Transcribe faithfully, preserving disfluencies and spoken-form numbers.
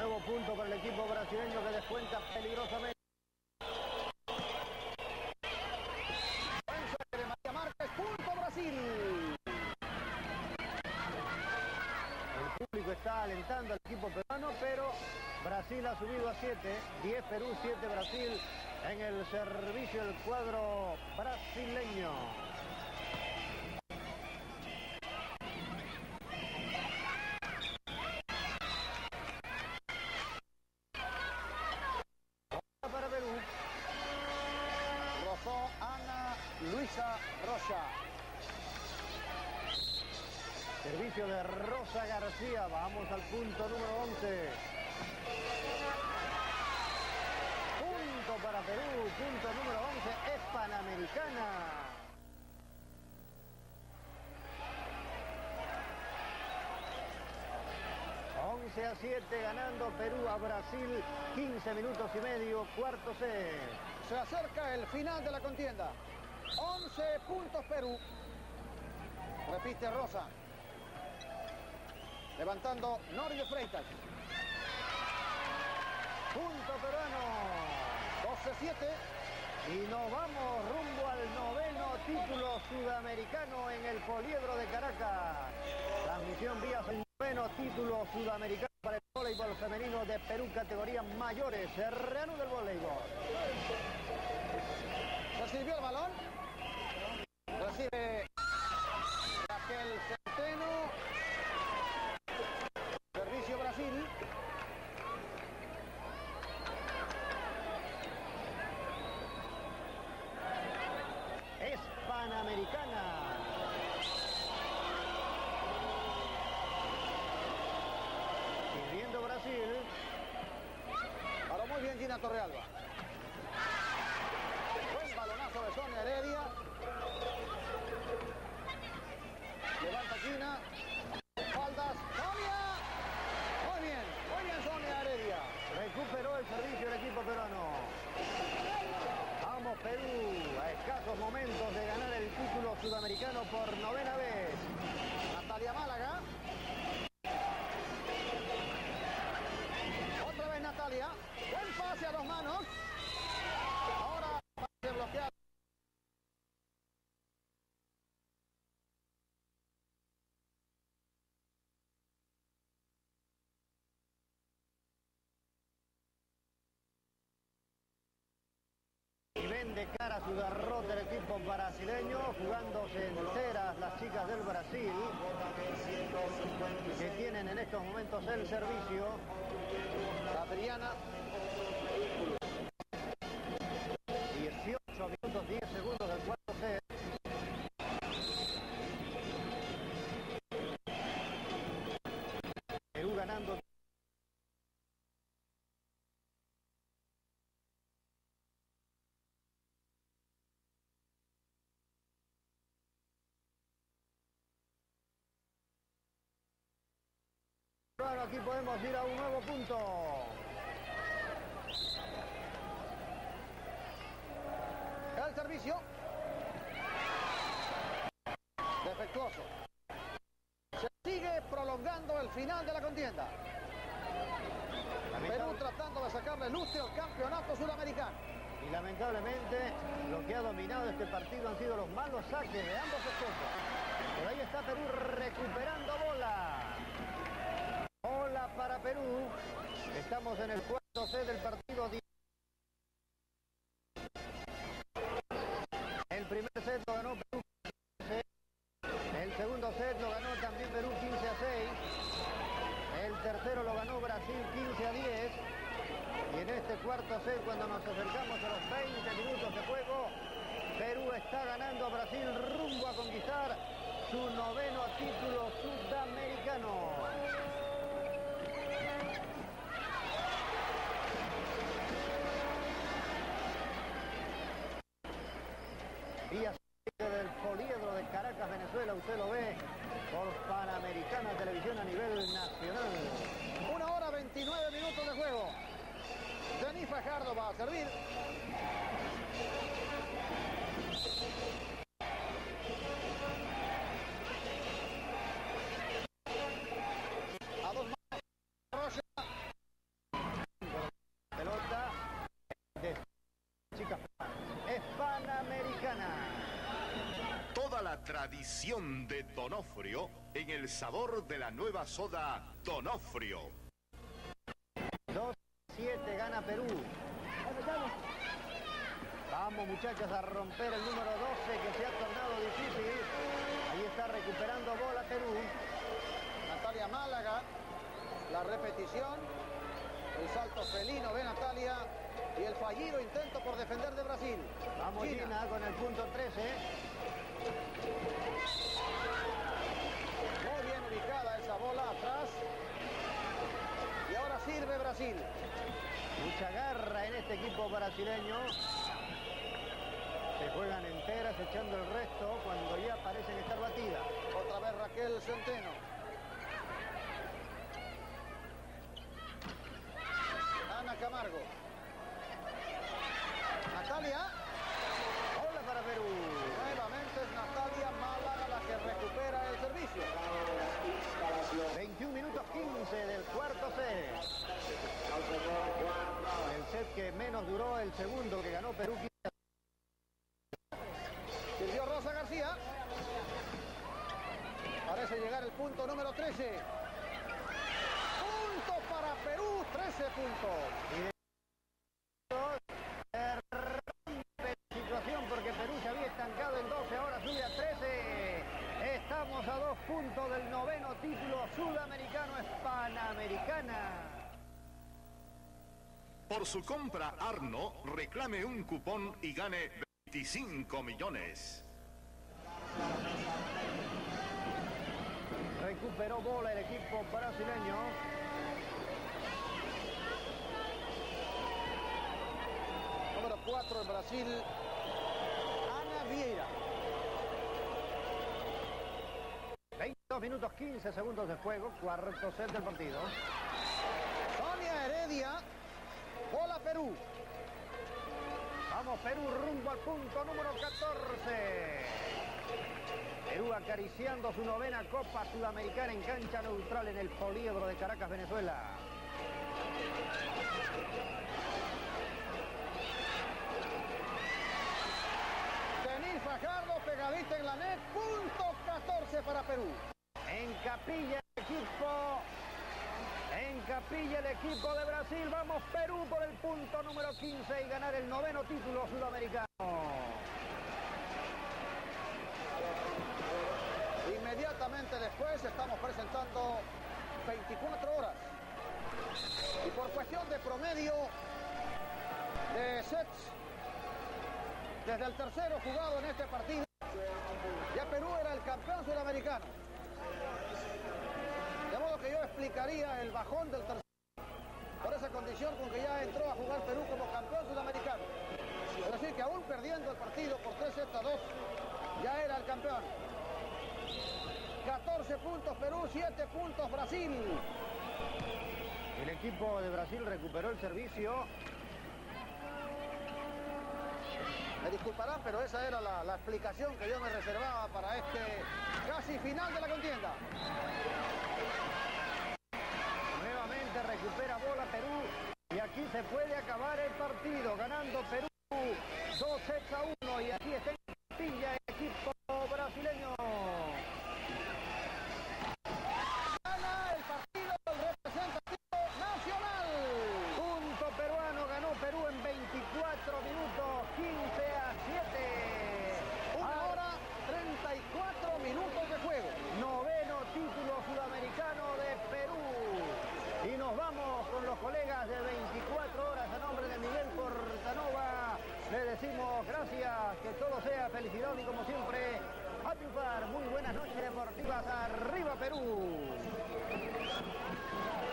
Nuevo punto para el equipo brasileño que descuenta peligrosamente. Buen saque de María Márquez, punto Brasil. El público está alentando al equipo peruano, pero Brasil ha subido a siete. diez Perú, siete Brasil en el servicio del cuadro brasileño. Para Perú. Rosó Ana Luisa Rocha. Servicio de Rosa García. Vamos al punto número once. Punto para Perú. Punto número once. Es Panamericana. once a siete ganando Perú a Brasil. quince minutos y medio. Cuarto set. Se acerca el final de la contienda. once puntos Perú. Repite Rosa. Levantando Nori de Freitas. Punto peruano. doce siete. Y nos vamos rumbo al noveno título sudamericano en el Poliedro de Caracas. Transmisión vía el noveno título sudamericano para el voleibol femenino de Perú, categorías mayores. Se reanuda el voleibol. Recibió el balón. Recibe Raquel Centeno. Servicio Brasil. Es Panamericana. Sirviendo Brasil. Paró muy bien Gina Torrealba. Buen balonazo de Sonia Heredia. Levanta Gina. Espaldas. Sonia. Muy bien. Muy bien Sonia Heredia. Recuperó el servicio del equipo peruano. Vamos Perú, a escasos momentos de ganar el título sudamericano por novena vez. Natalia Málaga. Otra vez Natalia. Buen pase a dos manos. Ahora pase bloqueado. Y ven de cara a su derrota el equipo brasileño, jugándose enteras las chicas del Brasil, que tienen en estos momentos el servicio. Adriana. dieciocho minutos, diez segundos del cuarto set. Perú ganando. Bueno, aquí podemos ir a un nuevo punto. El servicio. Defectuoso. Se sigue prolongando el final de la contienda. Perú tratando de sacarle luce al campeonato sudamericano. Y lamentablemente lo que ha dominado este partido han sido los malos saques de ambos equipos. Pero ahí está Perú recuperando bola. Bola para Perú. Estamos en el cuarto set del partido. El primer set lo ganó Perú quince a seis. El segundo set lo ganó también Perú quince a seis. El tercero lo ganó Brasil quince a diez. Y en este cuarto set, cuando nos acercamos a los veinte minutos de juego, Perú está ganando a Brasil rumbo a conquistar su noveno título sudamericano. Vía del Poliedro de Caracas, Venezuela, usted lo ve por Panamericana Televisión a nivel nacional. Una hora veintinueve minutos de juego. Denis Fajardo va a servir. A dos manos. Rocha. tradición de Donofrio en el sabor de la nueva soda Donofrio. dos a siete gana Perú. Vamos, muchachos, a romper el número doce que se ha tornado difícil. Ahí está recuperando bola Perú. Natalia Málaga, la repetición, el salto felino de Natalia y el fallido intento por defender de Brasil. Vamos Gina, Gina con el punto trece. Muy bien ubicada esa bola atrás. Y ahora sirve Brasil. Mucha garra en este equipo brasileño. Se juegan enteras echando el resto cuando ya parecen estar batidas. Otra vez Raquel Centeno. Ana Camargo. Natalia. Bola para Perú. Nuevamente es Natalia Málaga la que recupera el servicio. veintiún minutos quince del cuarto set. El set que menos duró, el segundo que ganó Perú. Sirvió Rosa García. Parece llegar el punto número trece. Punto para Perú, trece puntos. Y de... se rompe la situación porque Perú se había estancado en doce, ahora sube a trece. Estamos a dos puntos del noveno título sudamericano, es Panamericana. Por su compra, Arno reclame un cupón y gane veinticinco millones. Recuperó bola el equipo brasileño. Número cuatro en Brasil, Ana Vieira. veintidós minutos quince segundos de juego, cuarto set del partido. Sonia Heredia, bola Perú. Vamos Perú rumbo al punto número catorce. Perú acariciando su novena Copa Sudamericana en cancha neutral en el Poliedro de Caracas, Venezuela. Denis Fajardo pegadita en la net, punto catorce para Perú. En capilla el equipo, en capilla el equipo de Brasil. Vamos Perú por el punto número quince y ganar el noveno título sudamericano. Inmediatamente después estamos presentando veinticuatro horas. Y por cuestión de promedio de sets, desde el tercero jugado en este partido, ya Perú era el campeón sudamericano. De modo que yo explicaría el bajón del tercero por esa condición con que ya entró a jugar Perú como campeón sudamericano. Es decir, que aún perdiendo el partido por tres sets a dos, ya era el campeón. catorce puntos Perú, siete puntos Brasil. El equipo de Brasil recuperó el servicio. Me disculparán, pero esa era la, la explicación que yo me reservaba para este casi final de la contienda. Nuevamente recupera bola Perú y aquí se puede acabar el partido ganando Perú dos sets a uno y aquí está en capilla el equipo brasileño. Gana el partido del representativo nacional. Punto peruano, ganó Perú en veinticuatro minutos, quince a siete. Una hora, treinta y cuatro minutos de juego. Noveno título sudamericano de Perú. Y nos vamos con los colegas de veinticuatro horas a nombre de Miguel Portanova. Le decimos gracias, que todo sea felicidad y como siempre, a triunfar. Muy buenas noches deportivas. Arriba Perú.